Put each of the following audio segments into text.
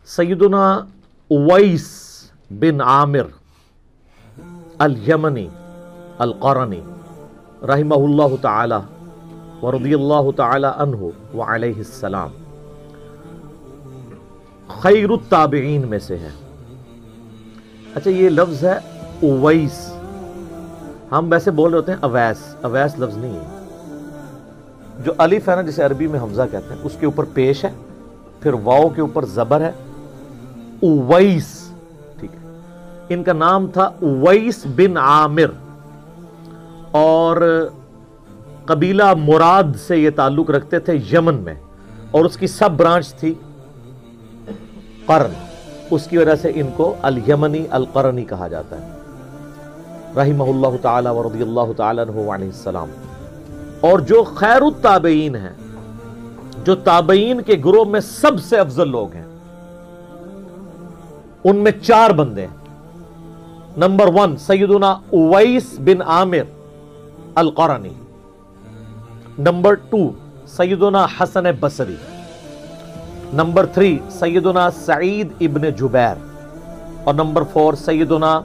सैयदुना उवैस बिन आमिर अल-यमनी अल-क़रनी रहिमहुल्लाहु ताला व रदियल्लाहु ताला अन्हु व अलैहिस्सलाम खैरुत ताबिईन में से है। अच्छा, ये लफ्ज़ है उवैस। हम वैसे बोल रहे होते हैं अवैस, अवैस लफ्ज़ नहीं है। जो अलिफ है ना, जिसे अरबी में हमजा कहते हैं, उसके ऊपर पेश है, फिर वाव के ऊपर ज़बर है, उवैस। ठीक है, इनका नाम था उवैस बिन आमिर और कबीला मुराद से ये ताल्लुक रखते थे यमन में, और उसकी सब ब्रांच थी कर्न। उसकी वजह से इनको अल-यमनी अल-क़रनी कहा जाता है। रहिमहुल्लाहु ताला व रदियल्लाहु ताला अन्हु व अलैहिस्सलाम। और जो खैरुत ताबईन हैं, जो ताबईन के ग्रोह में सबसे अफजल लोग हैं, उनमें 4 बंदे हैं। नंबर 1 सैयदुना उवैस बिन आमिर अल-क़रनी। नंबर 2 सैयदुना हसन बसरी। नंबर 3 सैयदुना सईद इब्न जुबैर। और नंबर 4 सैयदुना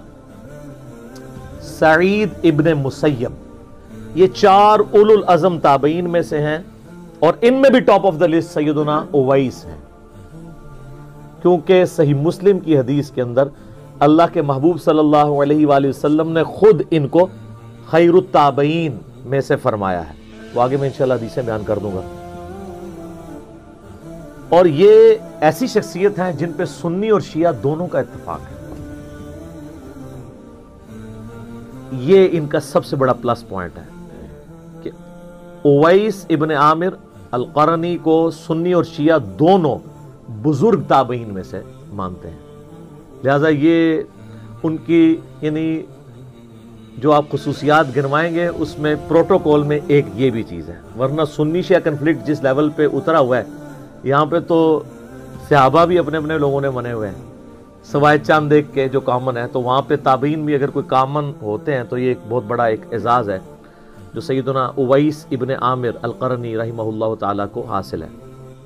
सईद इब्न मुसय्यब। ये 4 उलुल अज़म ताबईन में से हैं, और इनमें भी टॉप ऑफ द लिस्ट सैयदुना उवैस हैं, क्योंकि सही मुस्लिम की हदीस के अंदर अल्लाह के महबूब सल्लल्लाहु अलैहि वसल्लम ने खुद इनको खैरुत ताबईन में से फरमाया है। वो आगे मैं इंशाल्लाह हदीसें बयान कर दूंगा। और ये ऐसी शख्सियत हैं जिन पे सुन्नी और शिया दोनों का इत्तेफाक है। ये इनका सबसे बड़ा प्लस पॉइंट है कि उवैस इब्न आमिर अल-क़रनी को सुन्नी और शिया दोनों बुजुर्ग ताबईन में से मानते हैं। लिहाजा ये उनकी यानी जो आप खुसूसियात गिनवाएंगे उसमें प्रोटोकॉल में एक ये भी चीज़ है। वरना सुन्नी शिया कन्फ्लिक्ट जिस लेवल पे उतरा हुआ है, यहाँ पे तो सहाबा भी अपने अपने लोगों ने मने हुए हैं, सवाए चांद देख के जो कॉमन है। तो वहाँ पे ताबईन भी अगर कोई कॉमन होते हैं तो ये एक बहुत बड़ा एक एजाज़ है जो सैयदुना उवैस इब्न आमिर अल-क़रनी रहिमहुल्लाहु ताला को हासिल है।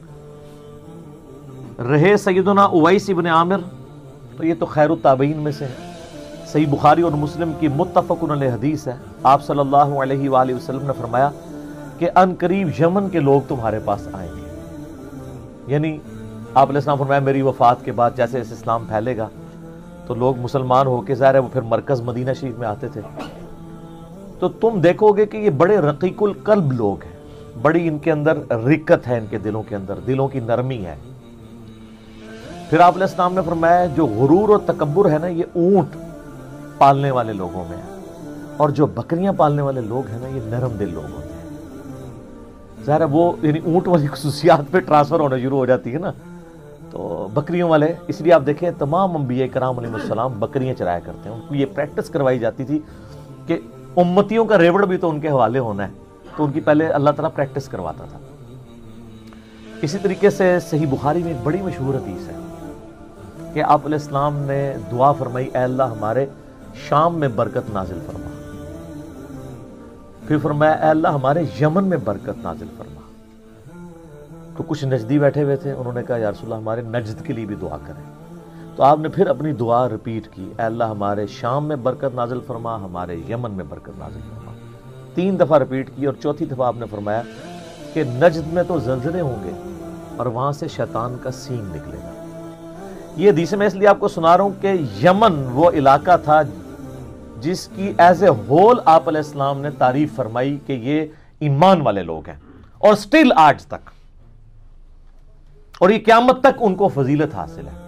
रहे सैयदुना उवैस इब्न आमिर, तो ये तो खैरुत ताबईन में से है। सही बुखारी और मुस्लिम की मुत्तफ़क़ुन अलैह हदीस है। आप सल्लल्लाहु अलैहि वसल्लम ने फरमाया कि अनकरीब यमन के लोग तुम्हारे पास आएंगे। यानी आप अलैहिस्सलाम फरमाया मेरी वफ़ात के बाद जैसे जैसे इस्लाम फैलेगा तो लोग मुसलमान होकर ज़ाहिर है वो फिर मरकज़ मदीना शरीफ में आते थे। तो तुम देखोगे कि ये बड़े रक़ीकुल क़ल्ब लोग हैं, बड़ी इनके अंदर रिक्कत है, इनके दिलों के अंदर दिलों की नरमी है। फिर आप अलैहिस्सलाम ने फरमाया जो गुरूर और तकब्बुर है ना, ये ऊंट पालने वाले लोगों में है, और जो बकरियां पालने वाले लोग हैं ना, ये नरम दिल लोग होते हैं। ज़ाहिर है वो यानी ऊंट वाली खुसूसियात पे ट्रांसफ़र होना शुरू हो जाती है ना, तो बकरियों वाले, इसलिए आप देखें तमाम अंबिया कराम अलैहिस्सलाम बकरियां चराया करते हैं। उनको ये प्रैक्टिस करवाई जाती थी कि उम्मतियों का रेवड़ भी तो उनके हवाले होना है, तो उनकी पहले अल्लाह ताला प्रैक्टिस करवाता था। इसी तरीके से सही बुखारी में एक बड़ी मशहूर हदीस है कि आप अलैहिस्सलाम ने दुआ फरमाई, ऐ अल्लाह हमारे शाम में बरकत नाजिल फरमा। फिर फरमाया ऐ अल्लाह हमारे यमन में बरकत नाजिल फरमा। तो कुछ नजदी बैठे हुए थे, उन्होंने कहा या रसूलल्लाह हमारे नजद के लिए भी दुआ करें। तो आपने फिर अपनी दुआ रिपीट की, ऐ अल्लाह हमारे शाम में बरकत नाजिल फरमा, हमारे यमन में बरकत नाजिल फरमा। 3 दफ़ा रिपीट की, और चौथी दफ़ा आपने फरमाया कि नजद में तो ज़लज़ले होंगे और वहाँ से शैतान का सींग निकलेगा। ये हदीस मैं इसलिए आपको सुना रहा हूँ कि यमन वो इलाका था जिसकी एज ए होल आप अलैहिस्सलाम ने तारीफ फरमाई कि ये ईमान वाले लोग हैं, और स्टिल आज तक, और ये क़यामत तक उनको फजीलत हासिल है।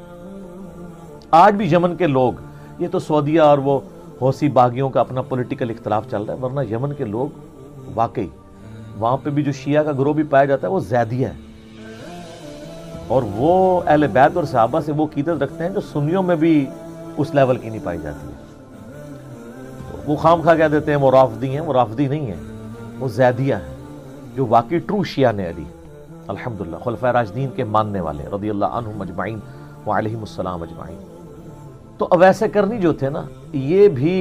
आज भी यमन के लोग, ये तो सऊदीया और वो हौसी बागियों का अपना पॉलिटिकल इख्तलाफ चल रहा है, वरना यमन के लोग वाकई वहां पे भी जो शिया का ग्रोह भी पाया जाता है वो ज़ैदिया है, और वो अहले बैत और सहाबा से वो कीदत रखते हैं जो सुन्नियों में भी उस लेवल की नहीं पाई जाती है। तो वो खाम खा कह देते हैं वो राफदी हैं, वो राफदी नहीं है, वो ज़ैदिया है, जो वाकई ट्रू शिया ने अली अल्हम्दुलिल्लाह खुलफाए राशिदीन के मानने वाले रज़ियल्लाहु अन्हुम अजमाइन व अलैहिमुस्सलाम अजमाइन। तो अवैसे करनी जो थे ना, ये भी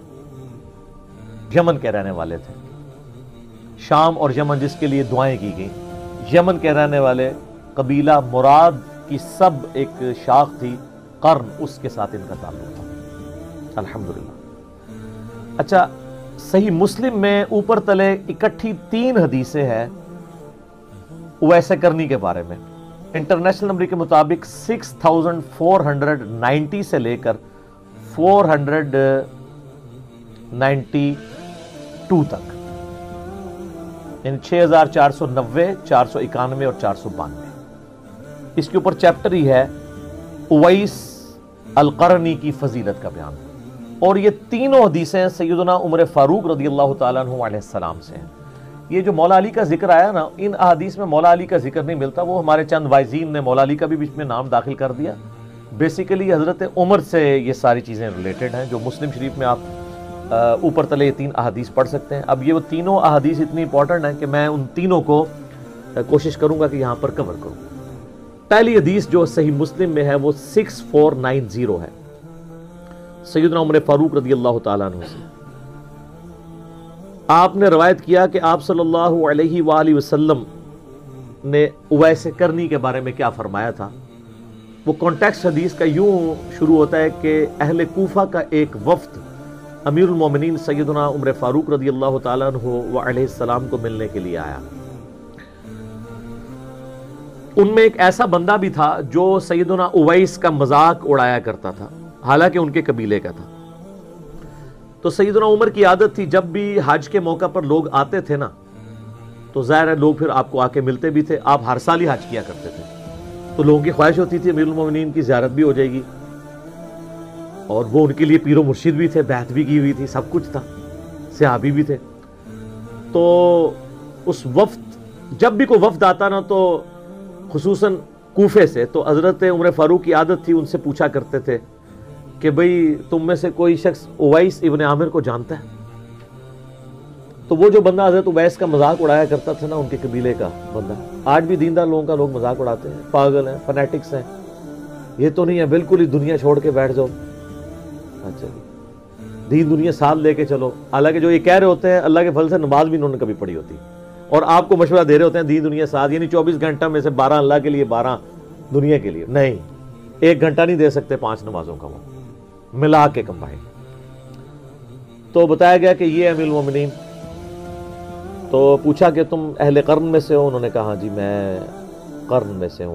यमन के रहने वाले थे। शाम और यमन जिसके लिए दुआएं की गई, यमन के रहने वाले कबीला मुराद کی سب ایک شاخ تھی قرن، اس کے ساتھ ان کا تعلق تھا الحمدللہ۔ اچھا، صحیح مسلم میں اوپر تلے اکٹھی 3 حدیثیں ہیں اویس کرنی کے بارے میں۔ انٹرنیشنل نمبر کے مطابق 6490 سے لے کر 492 تک، یعنی 6490، 491 اور 492۔ اس کے اوپر چیپٹر ہی ہے اویس القرنی کی فضیلت کا بیان، اور یہ تینوں حدیثیں سیدنا عمر فاروق رضی اللہ تعالیٰ عنہ علیہ السلام سے ہیں۔ یہ جو مولا علی کا ذکر آیا نا، ان احادیث میں مولا علی کا ذکر نہیں ملتا، وہ ہمارے چند وائزین نے مولا علی کا بھی بیچ میں نام داخل کر دیا۔ بیسیکلی حضرت عمر سے یہ ساری چیزیں ریلیٹڈ ہیں، جو مسلم شریف میں آپ اوپر تلے یہ 3 احادیث پڑھ سکتے ہیں۔ اب یہ وہ تینوں احادیث اتنی امپورٹنٹ ہیں کہ میں ان تینوں کو کوشش کروں گا کہ یہاں پر کور کروں۔ پہلی حدیث جو صحیح مسلم میں ہے وہ 6490 ہے، سیدنا عمر فاروق رضی اللہ تعالیٰ عنہ سے۔ آپ نے روایت کیا کہ آپ صلی اللہ علیہ وآلہ وسلم نے اویس کرنی کے بارے میں کیا فرمایا تھا۔ وہ کانٹیکسٹ حدیث کا یوں شروع ہوتا ہے کہ اہل کوفہ کا ایک وفد امیر المومنین سیدنا عمر فاروق رضی اللہ تعالیٰ عنہ علیہ السلام کو ملنے کے لیے آیا۔ ان میں ایک ایسا بندہ بھی تھا جو سیدنا اویس کا مذاق اڑایا کرتا تھا، حالانکہ ان کے قبیلے کا تھا۔ تو سیدنا عمر کی عادت تھی جب بھی حج کے موقع پر لوگ آتے تھے نا، تو ظاہر ہے لوگ پھر آپ کو آ کے ملتے بھی تھے، آپ ہر سال ہی حج کیا کرتے تھے، تو لوگوں کی خواہش ہوتی تھی امیر المومنین کی زیارت بھی ہو جائے گی، اور وہ ان کے لیے پیر و مرشد بھی تھے، بیعت بھی کی ہوئی تھی، سب کچھ تھا، صحابی بھی تھے۔ تو اس وفد، جب بھی کوئی وفد آتا نا تو خصوصاً کوفے سے، تو حضرت عمر فاروق کی عادت تھی ان سے پوچھا کرتے تھے کہ بھئی تم میں سے کوئی شخص اویس ابن عامر کو جانتا ہے؟ تو وہ جو بندہ حضرت اویس کا مذاق اڑایا کرتا تھا نا، ان کے قبیلے کا بندہ، آج بھی دیندار لوگوں کا لوگ مذاق اڑاتے ہیں، پاگل ہیں، فنیٹکس ہیں، یہ تو نہیں ہے بالکل ہی دنیا چھوڑ کے بیٹھ جاؤ، اچھا دین دنیا ساتھ لے کے چلو، حالانکہ جو یہ کہہ رہے ہوتے ہیں اللہ کے فضل سے نماز بھی انہوں نے کبھی پڑھی ہوتی، اور آپ کو مشورہ دے رہے ہوتے ہیں دین دنیا ساتھ، یعنی 24 گھنٹہ میں سے 12 اللہ کے لیے، 12 دنیا کے لیے نہیں، 1 گھنٹہ نہیں دے سکتے 5 نمازوں کا وہ ملا کے کمبائن۔ تو بتایا گیا کہ یہ امیر المومنین، تو پوچھا کہ تم اہل قرن میں سے ہو؟ انہوں نے کہا ہاں جی میں قرن میں سے ہوں۔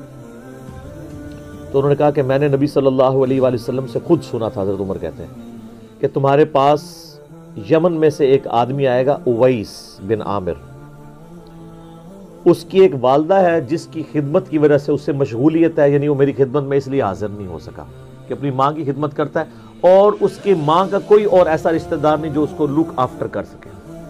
تو انہوں نے کہا کہ میں نے نبی صلی اللہ علیہ وآلہ وسلم سے خود سنا تھا، حضرت عمر کہتے ہیں کہ تمہارے پاس یمن میں سے ایک آدمی آئے گا اویس بن عامر، اس کی ایک والدہ ہے جس کی خدمت کی وجہ سے اس سے مشغولیت ہے، یعنی وہ میری خدمت میں اس لیے حاضر نہیں ہو سکا، کہ اپنی ماں کی خدمت کرتا ہے، اور اس کی ماں کا کوئی اور ایسا رشتہ دار نہیں جو اس کو لک آفٹر کر سکے۔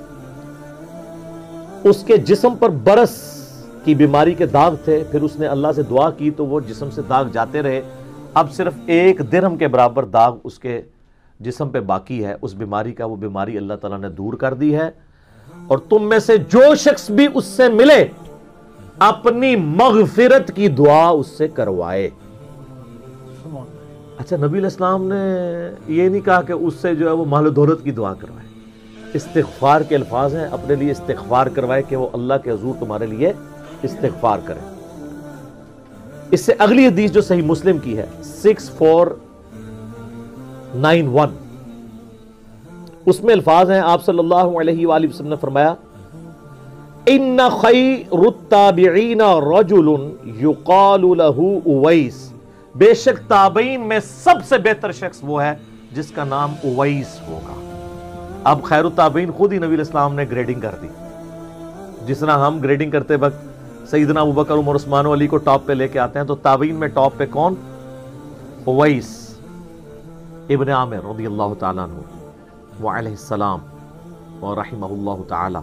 اس کے جسم پر برس کی بیماری کے داغ تھے، پھر اس نے اللہ سے دعا کی تو وہ جسم سے داغ جاتے رہے، اب صرف 1 درہم کے برابر داغ اس کے جسم پہ باقی ہے اس بیماری کا، وہ بیماری اللہ تعالیٰ نے دور کر دی ہے، اور تم میں سے جو شخص بھی اس سے ملے اپنی مغفرت کی دعا اس سے کروائے۔ اچھا، نبی علیہ السلام نے یہ نہیں کہا کہ اس سے جو ہے وہ مال و دولت کی دعا کروائے، استغفار کے الفاظ ہیں، اپنے لیے استغفار کروائے کہ وہ اللہ کے حضور تمہارے لیے استغفار کرے۔ اس سے اگلی حدیث جو صحیح مسلم کی ہے 6491، اس میں الفاظ ہیں، آپ صلی اللہ علیہ وآلہ وسلم نے فرمایا ان خیر التابعین رجل یقال له اویس، بے شک تابعین میں سب سے بہتر شخص وہ ہے جس کا نام اویس ہوگا۔ اب خیر التابعین خود ہی نبی علیہ السلام نے گریڈنگ کر دی، جس طرح ہم گریڈنگ کرتے وقت سیدنا ابوبکر عمر عثمان و علی کو ٹاپ پہ لے کے آتے ہیں، تو تابعین میں ٹاپ پہ کون؟ اویس ابن عامر رضی اللہ تعالیٰ عنہ وعلیہ السلام ورحمہ اللہ تعالی،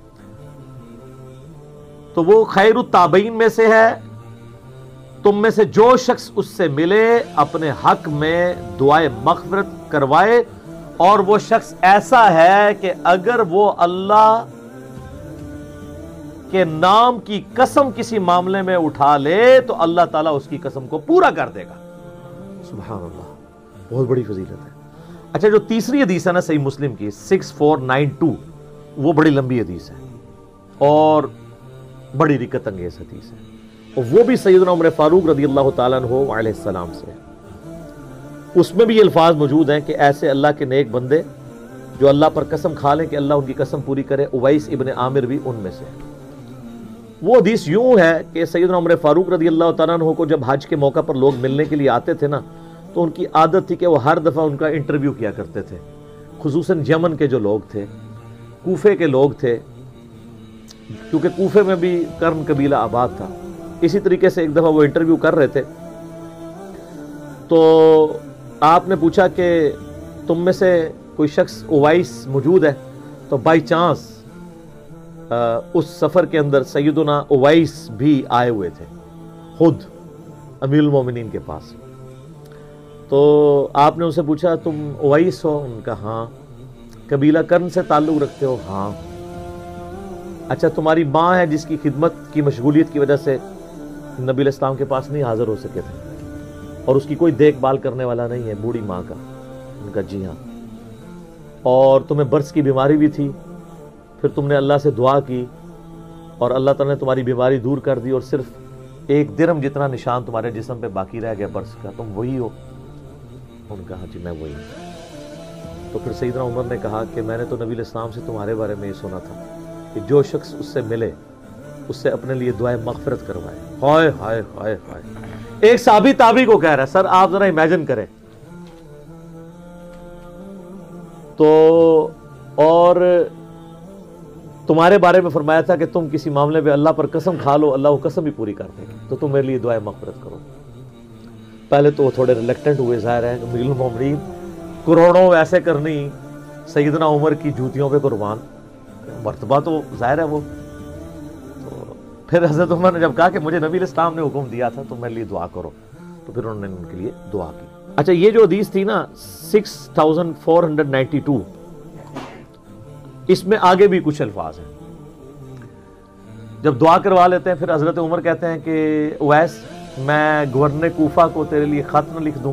تو وہ خیر التابعین میں سے ہے۔ تم میں سے جو شخص اس سے ملے اپنے حق میں دعائے مغفرت کروائے، اور وہ شخص ایسا ہے کہ اگر وہ اللہ کے نام کی قسم کسی معاملے میں اٹھا لے تو اللہ تعالیٰ اس کی قسم کو پورا کر دے گا۔ سبحان اللہ، بہت بڑی فضیلت ہے۔ اچھا، جو تیسری حدیث ہے نا صحیح مسلم کی 6492، وہ بڑی لمبی حدیث ہے اور بڑی رکت انگیز حدیث ہے۔ اور وہ بھی سیدنا عمر فاروق رضی اللہ تعالیٰ عنہ علیہ السلام سے. اس میں بھی یہ الفاظ موجود ہیں کہ ایسے اللہ کے نیک بندے جو اللہ پر قسم کھا لیں کہ اللہ ان کی قسم پوری کرے. اویس ابن عامر بھی ان میں سے. وہ حدیث یوں ہے کہ سیدنا عمر فاروق رضی اللہ تعالیٰ عنہ کو جب حج کے موقع پر لوگ ملنے کے لیے آتے تھے نا تو ان کی عادت تھی کہ وہ ہر دفعہ ان کا انٹرویو کیا کرتے تھے، خصوصاً یمن کے جو لوگ تھے، کوفے کے لوگ تھے، کیونکہ کوفے میں بھی کرن قبیلہ آباد تھا. اسی طریقے سے ایک دفعہ وہ انٹرویو کر رہے تھے تو آپ نے پوچھا کہ تم میں سے کوئی شخص اویس موجود ہے؟ تو بائی چانس اس سفر کے اندر سیدنا اویس بھی آئے ہوئے تھے خود امیر المومنین کے پاس. تو آپ نے ان سے پوچھا تم اویس ہو؟ ان کا ہاں. قبیلہ کرن سے تعلق رکھتے ہو؟ ہاں. اچھا تمہاری ماں ہے جس کی خدمت کی مشغولیت کی وجہ سے نبی علیہ السلام کے پاس نہیں حاضر ہو سکے تھے اور اس کی کوئی دیکھ بھال کرنے والا نہیں ہے، بوڑھی ماں کا؟ ان کا جی ہاں. اور تمہیں برس کی بیماری بھی تھی، پھر تم نے اللہ سے دعا کی اور اللہ تعالیٰ نے تمہاری بیماری دور کر دی اور صرف 1 درہم جتنا نشان تمہارے جسم پہ باقی رہ گیا برس کا، تم وہی ہو؟ ان کا ہاں جی میں وہی ہوں. تو پھر سیدنا عمر نے کہا کہ میں نے تو نبی علیہ السلام سے تمہارے بارے میں یہ سنا تھا کہ جو شخص اس سے ملے اس سے اپنے لیے دعائے مغفرت کروائے. ہائے ہائے ہائے ہائے. ایک صحابی تابعی کو کہہ رہا ہے. سر آپ ذرا امیجن کریں. تو اور تمہارے بارے میں فرمایا تھا کہ تم کسی معاملے پہ اللہ پر قسم کھا لو، اللہ وہ قسم بھی پوری کر دے گا، تو تم میرے لیے دعائے مغفرت کرو. پہلے تو وہ تھوڑے ریلیکٹنٹ ہوئے، ظاہر ہے امیر المومنین کروڑوں ایسے کرنی سیدنا عمر کی جوتیوں پہ قربان، مرتبہ تو ظاہر ہے وہ. تو پھر حضرت عمر نے جب کہا کہ مجھے نبی علیہ السلام نے حکم دیا تھا تو میرے لیے دعا کرو، تو پھر انہوں نے ان کے لیے دعا کی. اچھا یہ جو حدیث تھی نا 6492، اس میں آگے بھی کچھ الفاظ ہیں. جب دعا کروا لیتے ہیں پھر حضرت عمر کہتے ہیں کہ اویس میں گورنر کوفہ کو تیرے لیے خط نہ لکھ دوں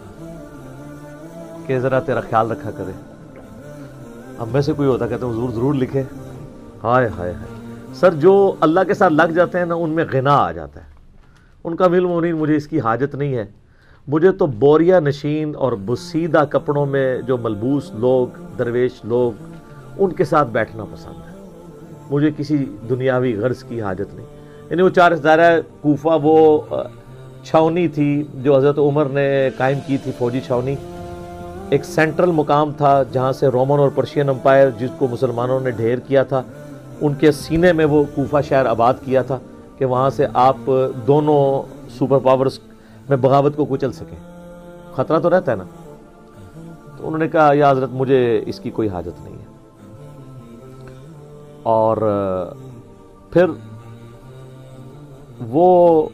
کہ ذرا تیرا خیال رکھا کرے؟ اب میں سے کوئی ہوتا کہتے ہیں حضور ضرور لکھے. ہائے ہائے ہائے. سر جو اللہ کے ساتھ لگ جاتے ہیں نا ان میں غنا آ جاتا ہے. ان کا امیر المومنین مجھے اس کی حاجت نہیں ہے، مجھے تو بوریا نشین اور بسیدہ کپڑوں میں جو ملبوس لوگ، درویش لوگ، ان کے ساتھ بیٹھنا پسند ہے. مجھے کسی دنیاوی غرض کی حاجت نہیں. یعنی وہ 4 دائرہ کوفہ وہ چھاونی تھی جو حضرت عمر نے قائم کی تھی، فوجی چھاونی. ایک سینٹرل مقام تھا جہاں سے رومن اور پرشین امپائر جس کو مسلمانوں نے ڈھیر کیا تھا ان کے سینے میں وہ کوفہ شہر آباد کیا تھا کہ وہاں سے آپ دونوں سپر پاورز میں بغاوت کو کچل سکیں. خطرہ تو رہتا ہے نا. تو انہوں نے کہا یا حضرت مجھے اس کی کوئی حاجت نہیں ہے. اور پھر وہ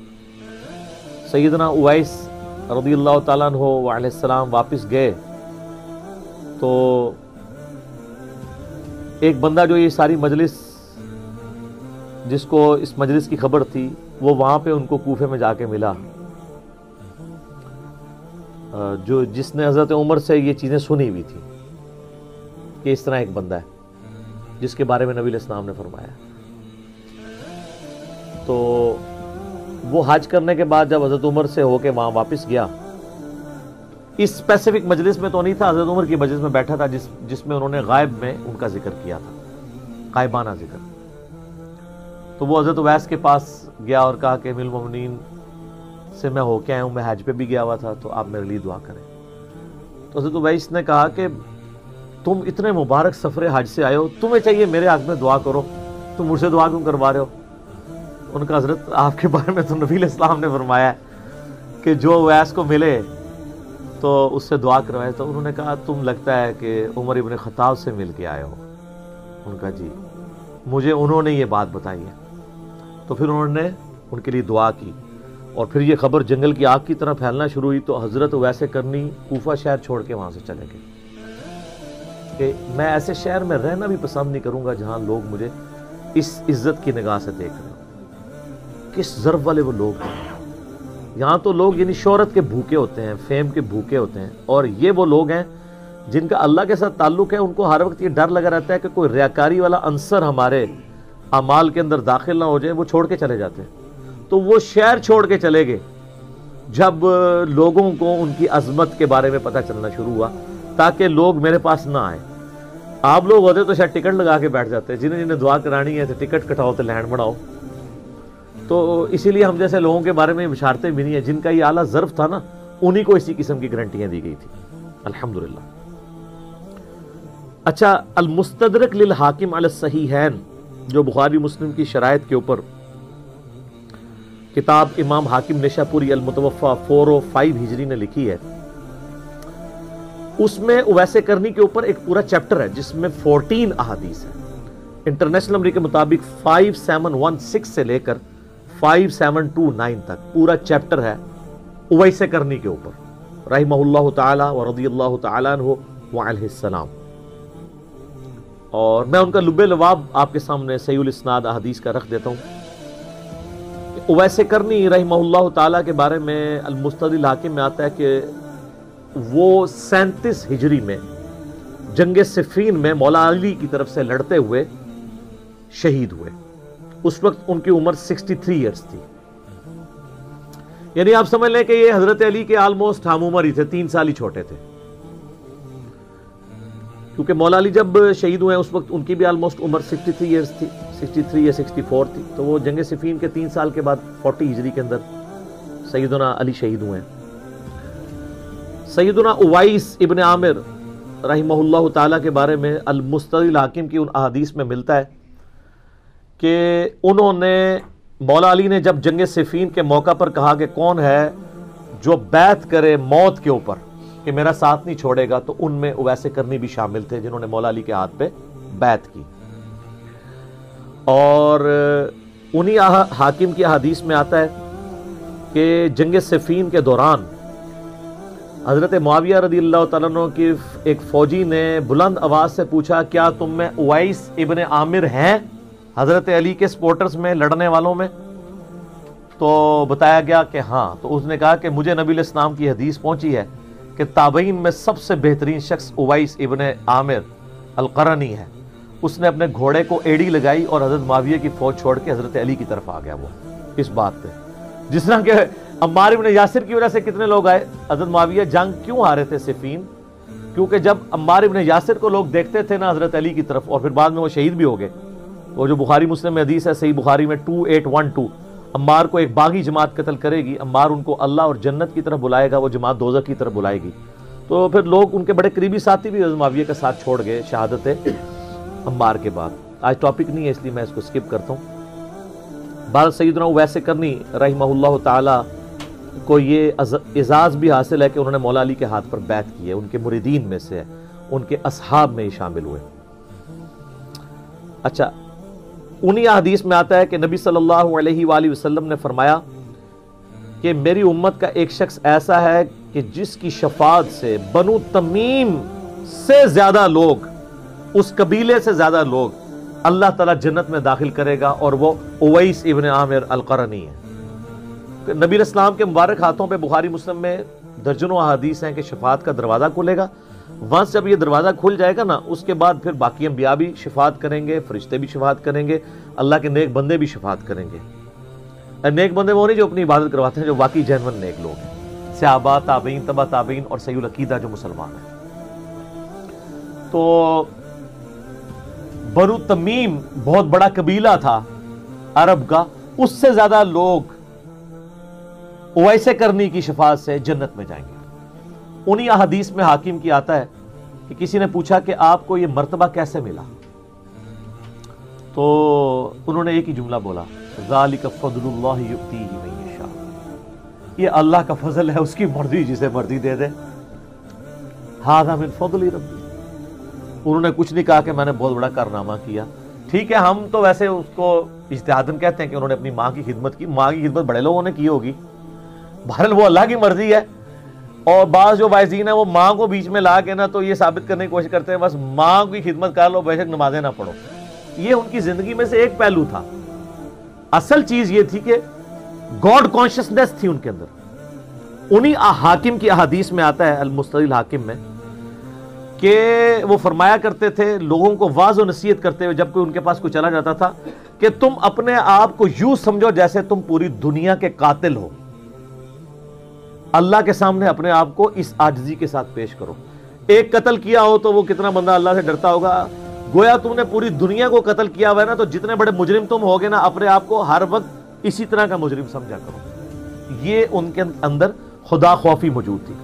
سیدنا اویس رضی اللہ تعالیٰ عنہ علیہ السلام واپس گئے تو ایک بندہ جو یہ ساری مجلس جس کو اس مجلس کی خبر تھی وہ وہاں پہ ان کو کوفے میں جا کے ملا، جس نے حضرت عمر سے یہ چیزیں سنی ہوئی تھی کہ اس طرح ایک بندہ ہے جس کے بارے میں نبی علیہ السلام نے فرمایا. تو وہ حج کرنے کے بعد جب حضرت عمر سے ہو کے وہاں واپس گیا، اس اسپیسیفک مجلس میں تو نہیں تھا، حضرت عمر کی مجلس میں بیٹھا تھا جس میں انہوں نے غائب میں ان کا ذکر کیا تھا، غائبانہ ذکر. تو وہ حضرت اویس کے پاس گیا اور کہا کہ امیر المومنین سے میں ہو کے آیا ہوں، میں حج پہ بھی گیا ہوا تھا، تو آپ میرے لیے دعا کریں. تو حضرت اویس نے کہا کہ تم اتنے مبارک سفر حج سے آئے ہو، تمہیں چاہیے میرے حق میں دعا کرو، تم مجھ سے دعا کیوں کروا رہے ہو؟ ان کا حضرت آپ کے بارے میں تو نبی علیہ السلام نے فرمایا ہے کہ جو اویس کو ملے تو اس سے دعا کروائے. تو انہوں نے کہا تم لگتا ہے کہ عمر ابن خطاب سے مل کے آئے ہو. ان کا جی مجھے انہوں نے یہ بات بتائی ہے. تو پھر انہوں نے ان کے لیے دعا کی اور پھر یہ خبر جنگل کی آگ کی طرح پھیلنا شروع ہوئی. تو حضرت ویسے کرنی کوفہ شہر چھوڑ کے وہاں سے چلے گئے کہ میں ایسے شہر میں رہنا بھی پسند نہیں کروں گا جہاں لوگ مجھے اس عزت کی نگاہ سے دیکھ رہے ہیں. کس ضرب والے وہ لوگ ہیں. یہاں تو لوگ یعنی شہرت کے بھوکے ہوتے ہیں، فیم کے بھوکے ہوتے ہیں، اور یہ وہ لوگ ہیں جن کا اللہ کے ساتھ تعلق ہے. ان کو ہر وقت یہ ڈر لگا رہتا ہے کہ کوئی ریاکاری والا عنصر ہمارے اعمال کے اندر داخل نہ ہو جائے، وہ چھوڑ کے چلے جاتے ہیں. تو وہ شہر چھوڑ کے چلے گئے جب لوگوں کو ان کی عظمت کے بارے میں پتہ چلنا شروع ہوا، تاکہ لوگ میرے پاس نہ آئے۔ آپ لوگ ہوتے تو شاید ٹکٹ لگا کے بیٹھ جاتے، جنہیں جنہیں دعا کرانی ہے تو ٹکٹ کٹاؤ تو لینڈ بناؤ۔ تو اسی لیے ہم جیسے لوگوں کے بارے میں بشارتیں بھی نہیں ہیں، جن کا یہ اعلیٰ ظرف تھا نا، انہی کو اسی قسم کی گارنٹیاں دی گئی تھی، الحمدللہ۔ اچھا، المستدرک للحاکم علی الصحیحین، جو بخاری مسلم کی شرائط کے اوپر کتاب امام حاکم نشاپوری المتوفا 405 ہجری نے لکھی ہے، اس میں اویس کرنی کے اوپر ایک پورا چیپٹر ہے جس میں 14 احادیث ہیں۔ انٹرنیشنل نمبر کے مطابق 5716 سے لے کر 5729 تک پورا چیپٹر ہے اویس کرنی کے اوپر، رحمہ اللہ تعالی و رضی اللہ تعالی عنہ وعلیہ السلام۔ اور میں ان کا لب لباب آپ کے سامنے صحیح الاسناد احادیث کا رکھ دیتا ہوں۔ اویس کرنی رحمہ اللہ تعالی کے بارے میں المستدرک للحاکم میں آتا ہے کہ وہ 37 ہجری میں جنگ صفین میں مولا علی کی طرف سے لڑتے ہوئے شہید ہوئے۔ اس وقت ان کی عمر 63 ایئرز تھی، یعنی آپ سمجھ لیں کہ یہ حضرت علی کے آلموسٹ ہم عمر ہی تھے، 3 سال ہی چھوٹے تھے، کیونکہ مولا علی جب شہید ہوئے اس وقت ان کی بھی آلموسٹ عمر 63 ایئرز تھی، 63 یا 64 تھی۔ تو وہ جنگ صفین کے 3 سال کے بعد 40 ہجری کے اندر سیدنا علی شہید ہوئے ہیں۔ سیدنا اویس ابن عامر رحمہ اللہ تعالیٰ کے بارے میں المستدرک للحاکم کی ان احادیث میں ملتا ہے کہ انہوں نے مولا علی نے جب جنگ صفین کے موقع پر کہا کہ کون ہے جو بیعت کرے موت کے اوپر کہ میرا ساتھ نہیں چھوڑے گا، تو ان میں اویس کرنی بھی شامل تھے جنہوں نے مولا علی کے ہاتھ پہ بیعت کی۔ اور انہی حاکم کی احادیث میں آتا ہے کہ جنگ صفین کے دوران حضرت معاویہ رضی اللہ تعالیٰ عنہ کی ایک فوجی نے بلند آواز سے پوچھا کیا تم میں اویس ابن عامر ہیں حضرت علی کے سپورٹرز میں، لڑنے والوں میں؟ تو بتایا گیا کہ ہاں۔ تو اس نے کہا کہ مجھے نبی علیہ السلام کی حدیث پہنچی ہے کہ تابعین میں سب سے بہترین شخص اویس ابن عامر القرنی ہے۔ اس نے اپنے گھوڑے کو ایڑی لگائی اور حضرت معاویہ کی فوج چھوڑ کے حضرت علی کی طرف آ گیا وہ اس بات پہ۔ جس طرح کہ عمار ابن یاسر کی وجہ سے کتنے لوگ آئے، حضرت معاویہ جنگ کیوں ہارے تھے صفین؟ کیونکہ جب عمار ابن یاسر کو لوگ دیکھتے تھے نا حضرت علی کی طرف، اور پھر بعد میں وہ شہید بھی ہو گئے۔ وہ جو بخاری مسلم میں حدیث ہے صحیح بخاری میں 2812، عمار کو ایک باغی جماعت قتل کرے گی، عمار ان کو اللہ اور جنت کی طرف بلائے گا، وہ جماعت دوزخ کی طرف بلائے گی۔ تو پھر لوگ ان کے بڑے قریبی ساتھی بھی حضرت معاویہ کا ساتھ چھوڑ گئے شہادت عمار کے بعد۔ آج ٹاپک نہیں ہے اس لیے میں اس کو سکپ کرتا ہوں۔ بعد سیدنا اویس کرنی رحمہ اللہ تعالی کو یہ اعزاز بھی حاصل ہے کہ انہوں نے مولا علی کے ہاتھ پر بیعت کی ہے، ان کے مریدین میں سے ہے، ان کے اصحاب میں ہی شامل ہوئے۔ اچھا، انہی حدیث میں آتا ہے کہ نبی صلی اللہ علیہ وآلہ وسلم نے فرمایا کہ میری امت کا ایک شخص ایسا ہے کہ جس کی شفاعت سے بنو تمیم سے زیادہ لوگ، اس قبیلے سے زیادہ لوگ اللہ تعالیٰ جنت میں داخل کرے گا، اور وہ اویس ابن عامر القرنی ہے۔ نبی علیہ السلام کے مبارک ہاتھوں پہ بخاری مسلم میں درجنوں احادیث ہیں کہ شفاعت کا دروازہ کھلے گا۔ ونس جب یہ دروازہ کھل جائے گا نا، اس کے بعد پھر باقی انبیاء بھی شفاعت کریں گے، فرشتے بھی شفاعت کریں گے، اللہ کے نیک بندے بھی شفاعت کریں گے۔ نیک بندے وہ نہیں جو اپنی عبادت کرواتے ہیں، جو واقعی جینون نیک لوگ ہیں، صحابہ، تابعین، تبع تابعین اور صحیح العقیدہ جو مسلمان ہیں۔ تو بنو تمیم بہت بڑا قبیلہ تھا عرب کا، اس سے زیادہ لوگ اویس کرنی کی شفاعت سے جنت میں جائیں گے۔ انہی احادیث میں حاکم کی آتا ہے کہ کسی نے پوچھا کہ آپ کو یہ مرتبہ کیسے ملا؟ تو انہوں نے ایک ہی جملہ بولا، ذالک فضل اللہ یؤتیہ من یشاء، یہ اللہ کا فضل ہے، اس کی مرضی جسے مرضی دے دے، ھذا من فضل ربی۔ انہوں نے کچھ نہیں کہا کہ میں نے بہت بڑا کارنامہ کیا۔ ٹھیک ہے، ہم تو ویسے اس کو اجتہاداً کہتے ہیں کہ انہوں نے اپنی ماں کی خدمت کی، ماں کی خدمت بڑے لوگوں نے کی ہوگی، بہرحال وہ اللہ کی مرضی ہے۔ اور بعض جو وائزین ہیں وہ ماں کو بیچ میں لا کے نا تو یہ ثابت کرنے کی کوشش کرتے ہیں بس ماں کی خدمت کر لو، بے شک نمازیں نہ پڑھو۔ یہ ان کی زندگی میں سے ایک پہلو تھا۔ اصل چیز یہ تھی کہ گاڈ کانشسنس تھی ان کے اندر۔ انہی حاکم کی احادیث میں آتا ہے المستدرک للحاکم میں کہ وہ فرمایا کرتے تھے لوگوں کو واعظ و نصیحت کرتے ہوئے، جب کوئی ان کے پاس کوئی چلا جاتا تھا کہ تم اپنے آپ کو یوں سمجھو جیسے تم پوری دنیا کے قاتل ہو. اللہ کے سامنے اپنے آپ کو اس عاجزی کے ساتھ پیش کرو. ایک قتل کیا ہو تو وہ کتنا بندہ اللہ سے ڈرتا ہوگا. گویا تم نے پوری دنیا کو قتل کیا ہوا ہے نا, تو جتنے بڑے مجرم تم ہوگے نا, اپنے آپ کو ہر وقت اسی طرح کا مجرم سمجھا کرو. یہ ان کے اندر خدا خوفی موجود تھی.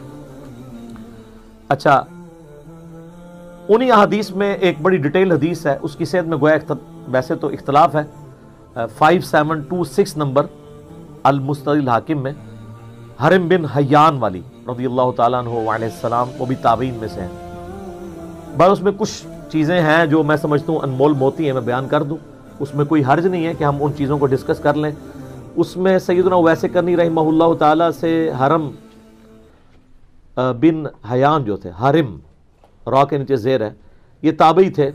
اچھا, انہی حدیث میں ایک بڑی ڈیٹیل حدیث ہے, اس کی صحت میں گویا ویسے تو اختلاف ہے. 5726 نمبر المستدرک الحاکم میں حرم بن حیان والی رضی اللہ تعالیٰ عنہ علیہ السلام, وہ بھی تابعین میں سے ہیں. بس اس میں کچھ چیزیں ہیں جو میں سمجھتا ہوں انمول موتی ہیں, میں بیان کر دوں. اس میں کوئی حرج نہیں ہے کہ ہم ان چیزوں کو ڈسکس کر لیں. اس میں سیدنا اویس کرنی رحمہ اللہ تعالیٰ سے حرم بن حیان جو تھے, حرم را کے نیچے زیر ہے, یہ تابعی تھے.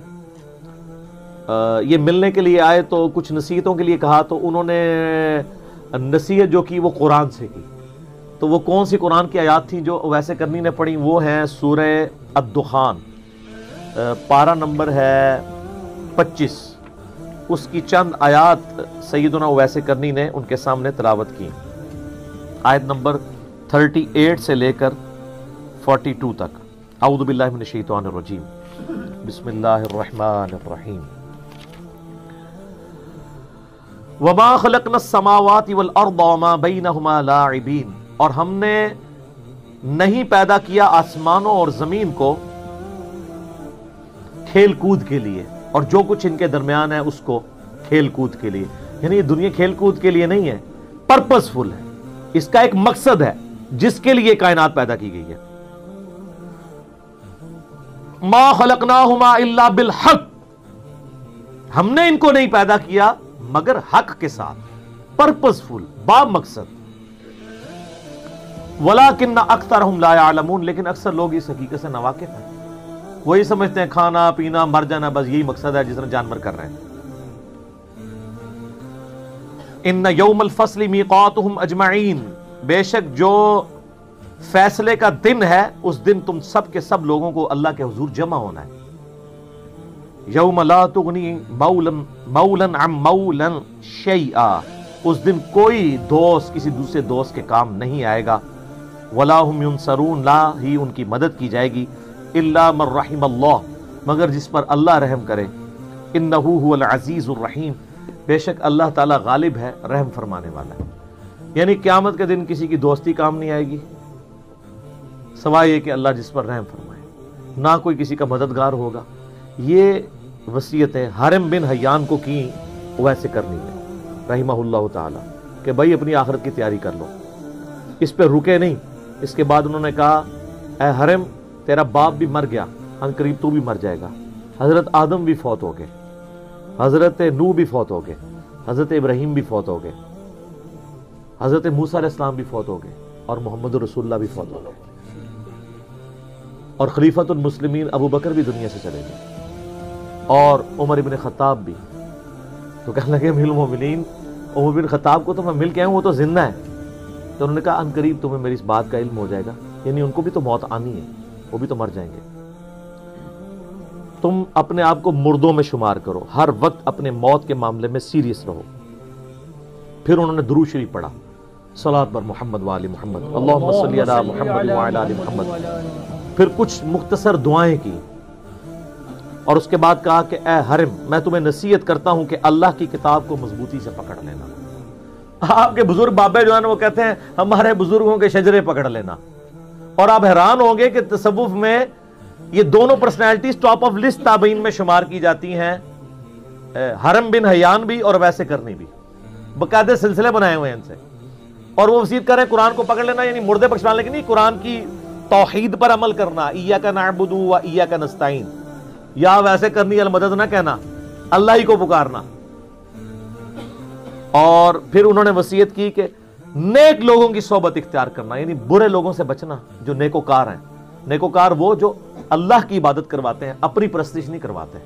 یہ ملنے کے لیے آئے تو کچھ نصیحتوں کے لیے کہا, تو انہوں نے نصیحت جو کی وہ قرآن سے کی. تو وہ کون سی قرآن کی آیات تھیں جو اویس کرنی نے پڑھی؟ وہ ہیں سورہ الدخان, پارہ نمبر ہے 25. اس کی چند آیات سیدنا اویس کرنی نے ان کے سامنے تلاوت کی. آیت نمبر 38 سے لے کر 42 تک. اعوذ باللہ من الشیطان الرجیم, بسم اللہ الرحمن الرحیم. وما خلقنا السماوات والارض وما بینہما لاعبین, اور ہم نے نہیں پیدا کیا آسمانوں اور زمین کو کھیل کود کے لیے, اور جو کچھ ان کے درمیان ہے اس کو کھیل کود کے لیے. یعنی یہ دنیا کھیل کود کے لیے نہیں ہے, پرپس فل ہے. اس کا ایک مقصد ہے جس کے لیے کائنات پیدا کی گئی ہے. ما خلقناہما الا بالحق, ہم نے ان کو نہیں پیدا کیا مگر حق کے ساتھ, پرپس فل, با مقصد. وَلَٰكِنَّ أَكْثَرَهُمْ لَا يَعْلَمُونَ, لیکن اکثر لوگ اس حقیقت سے ناواقف ہیں. وہی سمجھتے ہیں کھانا پینا مر جانا بس یہی مقصد ہے, جس طرح جانور کر رہے ہیں. إِنَّ يَوْمَ الْفَصْلِ مِيقَاتُهُمْ أَجْمَعِينَ, بے شک جو فیصلے کا دن ہے اس دن تم سب کے سب لوگوں کو اللہ کے حضور جمع ہونا ہے. یوم لا تغنی مولا عن مولا شیئا, اس دن کوئی دوست کسی دوسرے دوست کے کام نہیں آئے گا. ولا هم ينصرون, لا ہی ان کی مدد کی جائے گی. الا من رحم اللہ, مگر جس پر اللہ رحم کرے. انہ هو العزیز الرحیم, بے شک اللہ تعالی غالب ہے, رحم فرمانے والا ہے. یعنی قیامت کے دن کسی کی دوستی کام نہیں آئے گی سوائے یہ کہ اللہ جس پر رحم فرمائے, نہ کوئی کسی کا مددگار ہوگا. یہ وصیتیں حرم بن حیان کو کی اویس کرنی ہے رحمہ اللہ تعالی, کہ بھائی اپنی آخرت کی تیاری کر لو. اس پہ رکے نہیں. اس کے بعد انہوں نے کہا اے حرم, تیرا باپ بھی مر گیا, ان قریب تو بھی مر جائے گا. حضرت آدم بھی فوت ہو گئے, حضرت نوح بھی فوت ہو گئے, حضرت ابراہیم بھی فوت ہو گئے, حضرت موسیٰ علیہ السلام بھی فوت ہو گئے, اور محمد رسول اللہ بھی فوت ہو گئے, اور خلیفۃ المسلمین ابو بکر بھی دنیا سے چلے گئے, اور عمر ابن خطاب بھی. تو کہنے لگے امیر المومنین, عمر بن خطاب کو تو میں مل کے آؤں, وہ تو زندہ ہے. تو انہوں نے کہا ان قریب تمہیں میری اس بات کا علم ہو جائے گا, یعنی ان کو بھی تو موت آنی ہے, وہ بھی تو مر جائیں گے. تم اپنے آپ کو مردوں میں شمار کرو, ہر وقت اپنے موت کے معاملے میں سیریس رہو. پھر انہوں نے درود شریف پڑھا, صلوات بر محمد و آل محمد, اللہم صلی علی محمد و علی آل محمد. پھر کچھ مختصر دعائیں کی, اور اس کے بعد کہا کہ اے حرم, میں تمہیں نصیحت کرتا ہوں کہ اللہ کی کتاب کو مضبوطی سے پکڑ لینا. آپ کے بزرگ بابے جو ہیں وہ کہتے ہیں ہمارے بزرگوں کے شجرے پکڑ لینا. اور آپ حیران ہوں گے کہ تصوف میں یہ دونوں پرسنالٹیز ٹاپ آف لسٹ تابعین میں شمار کی جاتی ہیں, حرم بن حیان بھی اور اویس کرنی بھی. باقاعدہ سلسلے بنائے ہوئے ہیں ان سے, اور وہ وصیت کر رہے ہیں قرآن کو پکڑ لینا, یعنی مردے بخشوانے کی نہیں, قرآن کی توحید پر عمل کرنا. ایاک نعبد و ایاک نستعین, یا ویسے کرنی المدد نہ کہنا, اللہ ہی کو پکارنا. اور پھر انہوں نے وصیت کی کہ نیک لوگوں کی صحبت اختیار کرنا, یعنی برے لوگوں سے بچنا جو نیکوکار ہیں. نیکوکار وہ جو اللہ کی عبادت کرواتے ہیں, اپنی پرستش نہیں کرواتے.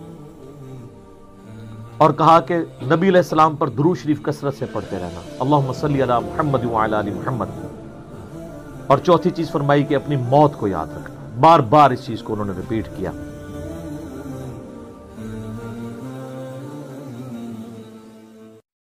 اور کہا کہ نبی علیہ السلام پر درود شریف کثرت سے پڑھتے رہنا, اللہم صلی علی محمد و علی آل محمد. اور چوتھی چیز فرمائی کہ اپنی موت کو یاد رکھنا. بار بار اس چیز کو انہوں نے ریپیٹ کیا.